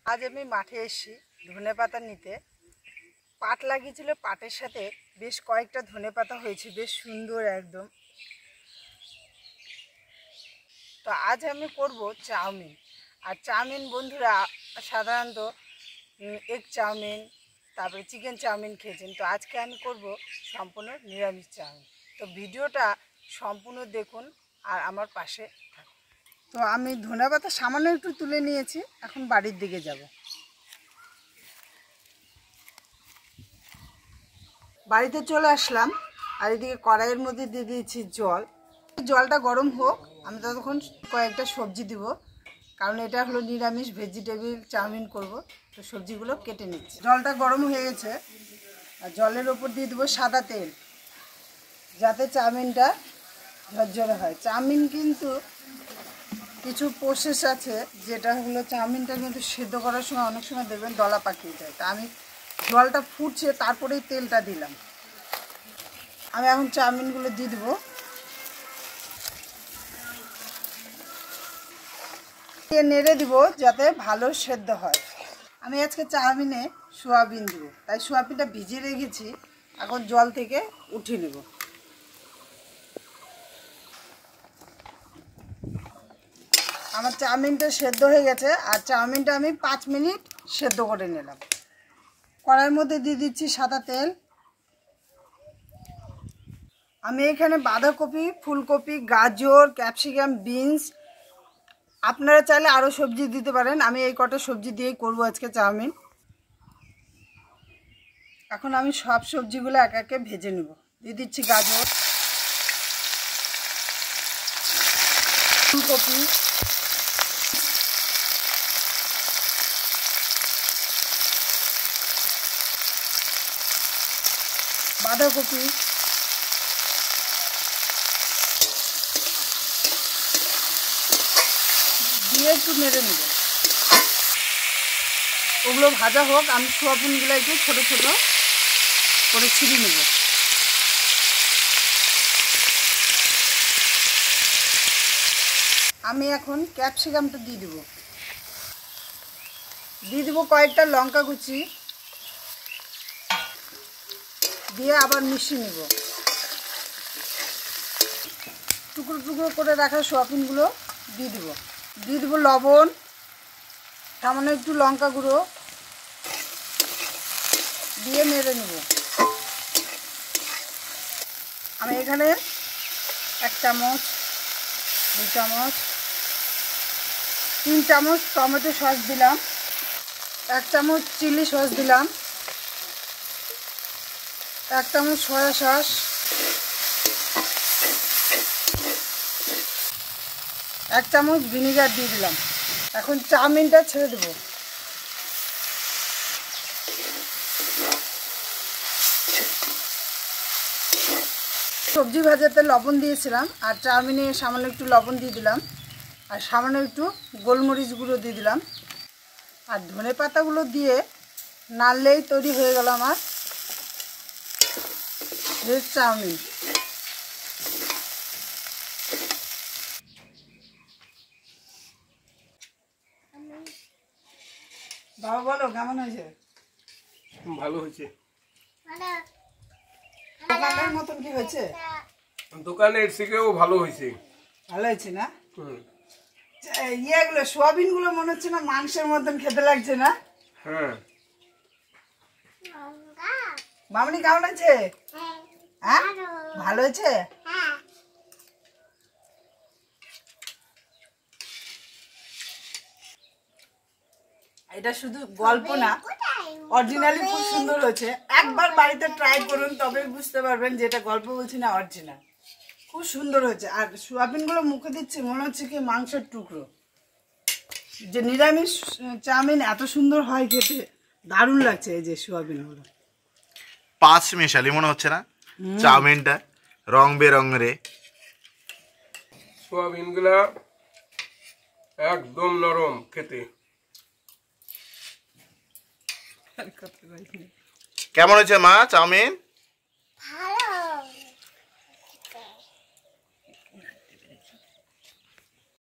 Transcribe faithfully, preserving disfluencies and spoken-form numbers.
আজ আমি মাঠে এসেছি ধনেপাতা নিতে। পাট লাগিয়েছিল, পাটের সাথে বেশ কয়েকটা ধনেপাতা হয়েছে, বেশ সুন্দর একদম। তো আজ আমি করব চাউমিন। আর চাউমিন বন্ধুরা সাধারণত এগ চাউমিন, তারপরে চিকেন চাউমিন খেয়েছেন। তো আজকে আমি করব সম্পূর্ণ নিরামিষ চাউমিন। তো ভিডিওটা সম্পূর্ণ দেখুন আর আমার পাশে থাকুন। তো আমি ধনেপাতা সামান্য একটু তুলে নিয়েছি, এখন বাড়ির দিকে যাব। বাড়িতে চলে আসলাম আর এদিকে কড়াইয়ের মধ্যে দিয়ে দিয়েছি জল। জলটা গরম হোক, আমি ততক্ষণ কয়েকটা সবজি দিব, কারণ এটা হলো নিরামিষ ভেজিটেবিল চাউমিন করব। তো সবজিগুলো কেটে নিচ্ছি। জলটা গরম হয়ে গেছে আর জলের ওপর দিয়ে দেবো সাদা তেল, যাতে চাউমিনটা ঝরঝরে হয়। চাউমিন কিন্তু কিছু প্রসেস আছে, যেটা হলো চাউমিনটা কিন্তু সেদ্ধ করার সময় অনেক সময় দেখবেন দলা পাকিয়ে যায়। তা আমি জলটা ফুটছে তারপরেই তেলটা দিলাম। আমি এখন চাউমিনগুলো দিয়ে দেবো। নেড়ে দিব যাতে ভালো সেদ্ধ হয়। আমি আজকে চাউমিনে সোয়াবিন দেবো, তাই সোয়াবিনটা ভিজিয়ে রেখেছি, এখন জল থেকে উঠিয়ে নেব। আমার চাউমিনটা সেদ্ধ হয়ে গেছে আর চাউমিনটা আমি পাঁচ মিনিট সেদ্ধ করে নিলাম। কড়াইয়ের মধ্যে দিয়ে দিচ্ছি সাদা তেল। আমি এখানে বাঁধাকপি, ফুলকপি, গাজর, ক্যাপসিকাম, বিনস, আপনারা চাইলে আরও সবজি দিতে পারেন। আমি এই কটা সবজি দিয়েই করবো আজকে চাউমিন। এখন আমি সব সবজিগুলো এক একে ভেজে নেব। দিয়ে দিচ্ছি গাজর, ফুলকপি, বাঁধাকপি, দিয়ে একটু নেড়ে নেব। ওগুলো ভাজা হোক, আমি সোয়াবিনগুলো একটু ছোটো ছোটো করে ছিঁড়ে নেব। আমি এখন ক্যাপসিকামটা দিয়ে দেবো। দিয়ে দেবো কয়েকটা লঙ্কা কুচি, দিয়ে আবার মিশিয়ে নেব। টুকরো টুকরো করে রাখা সোয়াবিনগুলো দিয়ে দেবো। দিয়ে দেবো লবণ, সামান্য একটু লঙ্কা গুঁড়ো দিয়ে নেড়ে নেব। আমি এখানে এক চামচ, দু চামচ, তিন চামচ টমেটো সস দিলাম, এক চামচ চিলি সস দিলাম, এক চামচ সয়া সস, এক চামচ ভিনেগার দিয়ে দিলাম। এখন চাউমিনটা ছেড়ে দেবো। সবজি ভাজাতে লবণ দিয়েছিলাম আর চাউমিনে সামান্য একটু লবণ দিয়ে দিলাম আর সামান্য একটু গোলমরিচ গুঁড়ো দিয়ে দিলাম। আর ধনে পাতাগুলো দিয়ে নাড়লেই তৈরি হয়ে গেল আমার ভেজ চাউমিন। বাবা বলো কেমন হয়েছে? ভালো হয়েছে। দোকানের মতন কি হয়েছে? দোকানের থেকেও ভালো হয়েছে। ভালো হয়েছে না? ইয়েগুলো সোয়াবিন গুলো মনে হচ্ছে না মাংসের মতন খেতে লাগছে না? হ্যাঁ। মামনি কেমন আছে? হ্যাঁ ভালো হয়েছে। এটা শুধু গল্প না, অরিজিনালি খুব সুন্দর হয়েছে। একবার বাড়িতে ট্রাই করুন, তবে বুঝতে পারবেন যে এটা গল্প বলছি না অরিজিনাল। খুব সুন্দর হয়েছে। আর সোয়াবিন গুলো মুখে দিচ্ছি মনে হচ্ছে কি মাংসের টুকরো। যে নিরামিষ চাউমিন এত সুন্দর হয় খেতে, দারুণ লাগছে। এই যে সোয়াবিন গুলো পাঁচ মিশালি মনে হচ্ছে না চাউমিনটা, রং বেরঙের। সোয়াবিন গুলা একদম নরম খেতে। কেমন হয়েছে মা চাউমিন? ভালো